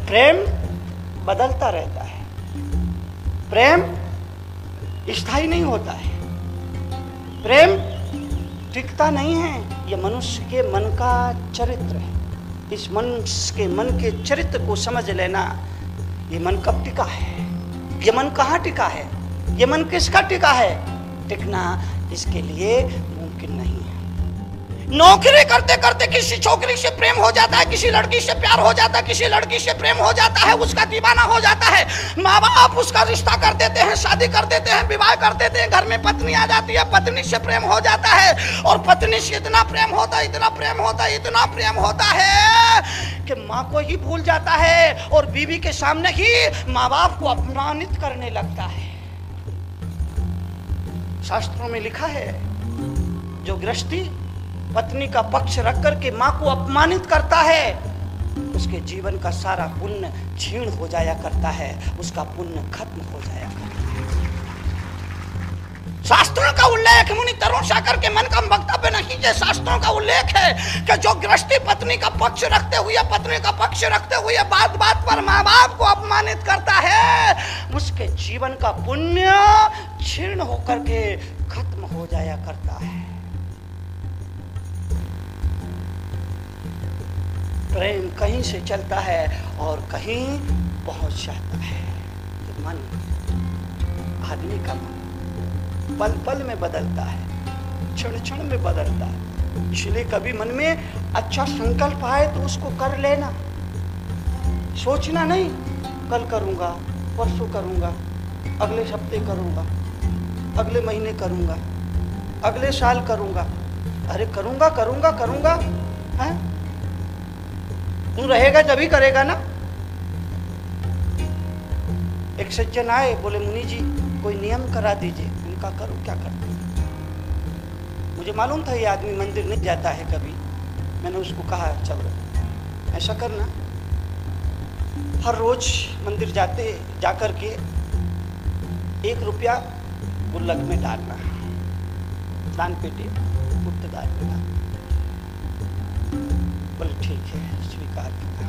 प्रेम बदलता रहता है, प्रेम स्थायी नहीं होता है, प्रेम टिकता नहीं है। यह मनुष्य के मन का चरित्र है। इस मनुष्य के मन के चरित्र को समझ लेना। ये मन कब टिका है, ये मन कहाँ टिका है, ये मन किसका टिका है? टिकना इसके लिए मुमकिन नहीं है। नौकरी करते करते किसी छोकरी से प्रेम हो जाता है, किसी लड़की से प्यार हो जाता है, किसी लड़की से प्रेम हो जाता है, उसका दीवाना हो जाता है। माँ बाप उसका रिश्ता कर देते हैं, शादी कर देते हैं, विवाह कर देते हैं, घर में पत्नी आ जाती है, पत्नी से प्रेम हो जाता है और पत्नी से इतना प्रेम होता है, इतना प्रेम होता है, इतना प्रेम होता है कि माँ को ही भूल जाता है और बीवी के सामने ही माँ बाप को अपमानित करने लगता है। शास्त्रों में लिखा है, जो गृहस्थी पत्नी का पक्ष रख करके माँ को अपमानित करता है, उसके जीवन का सारा पुण्य क्षीण हो जाया करता है, उसका पुण्य खत्म हो जाया करता है। शास्त्रों का उल्लेख मुनि तरुण सागर के मन का वक्तव्य नहीं है। शास्त्रों का उल्लेख है कि जो गृहस्थी पत्नी का पक्ष रखते हुए बात बात पर माँ बाप को अपमानित करता है, उसके जीवन का पुण्य क्षीण होकर के खत्म हो जाया करता है। प्रेम कहीं से चलता है और कहीं पहुंच जाता है। तो मन, आदमी का मन पल पल में बदलता है, क्षण क्षण में बदलता है। इसलिए कभी मन में अच्छा संकल्प आए तो उसको कर लेना, सोचना नहीं कल करूंगा, परसों करूंगा, अगले हफ्ते करूंगा, अगले महीने करूंगा, अगले साल करूंगा। अरे करूंगा करूंगा करूंगा है? तू रहेगा तभी करेगा ना। एक सज्जन आए, बोले मुनि जी कोई नियम करा दीजिए। उनका करूं, क्या करते हैं? मुझे मालूम था ये आदमी मंदिर नहीं जाता है कभी। मैंने उसको कहा चलो ऐसा करना, हर रोज मंदिर जाकर के 1 रुपया गुल्लक में डालना, दान पेटी गुप्तदान में डालना। बोले ठीक है, स्वीकार किया।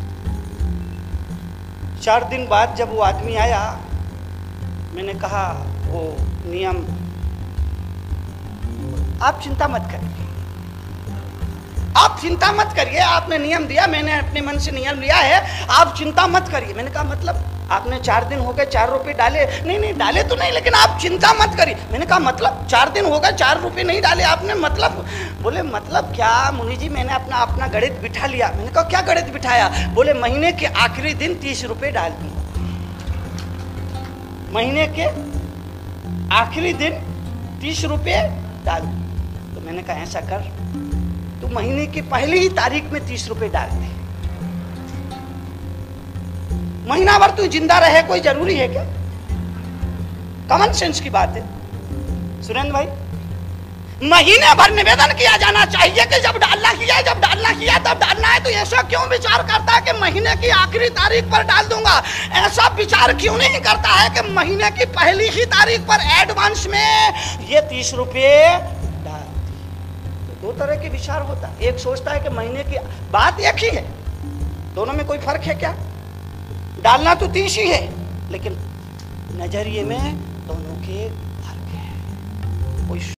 4 दिन बाद जब वो आदमी आया, मैंने कहा वो नियम आप चिंता मत करिए, आप चिंता मत करिए, आपने नियम दिया, मैंने अपने मन से नियम लिया है, आप चिंता मत करिए। मैंने कहा मतलब आपने 4 दिन हो गए 4 रुपए डाले? नहीं डाले तो नहीं, लेकिन आप चिंता मत करिए। मैंने कहा मतलब 4 दिन हो गए 4 रुपए नहीं डाले आपने, मतलब? बोले मतलब क्या मुनि जी, मैंने अपना गणित बिठा लिया। मैंने कहा क्या गणित बिठाया? बोले महीने के आखिरी दिन 30 रुपए डाल दूंगा, महीने के आखिरी दिन 30 रुपए डाल दूं। तो मैंने कहा ऐसा कर, तो महीने की पहली ही तारीख में 30 रुपए डाल दे, महीना भर तू जिंदा रहे, कोई जरूरी है क्या? कॉमन सेंस की बात है सुरेंद्र भाई। महीने भर निवेदन किया जाना चाहिए कि जब डालना किया तब डालना है। तो ऐसा क्यों विचार करता है कि महीने की आखिरी तारीख पर डाल दूंगा? ऐसा विचार क्यों नहीं करता है कि महीने की पहली ही तारीख पर एडवांस में ये 30 रुपये डाल? तो 2 तरह के विचार होता है। एक सोचता है कि महीने की बात एक ही है, दोनों में कोई फर्क है क्या? डालना तो 30 ही है, लेकिन नजरिए में दोनों के फर्क है। कोई